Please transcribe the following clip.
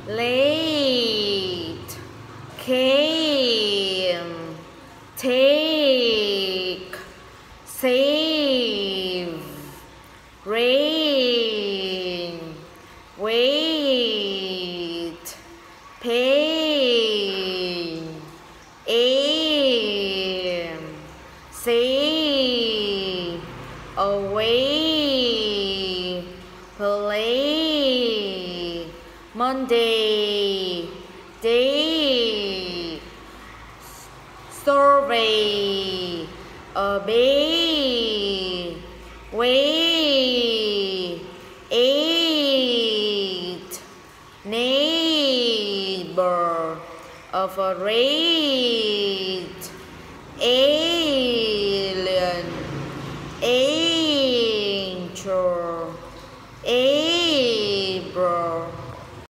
late, came, take, save, rain, wait, pain, aim, see, away, play, Monday, day, survey, obey, way, eight, neighbor, afraid, alien, angel.